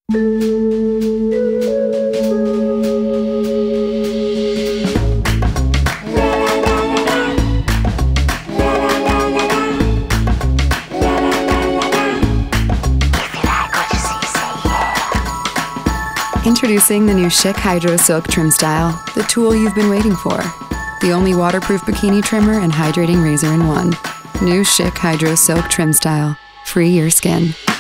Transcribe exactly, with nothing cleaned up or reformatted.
Introducing the new Chic Hydro Silk Trim Style, the tool you've been waiting for. The only waterproof bikini trimmer and hydrating razor in one. New Chic Hydro Silk Trim Style. Free your skin.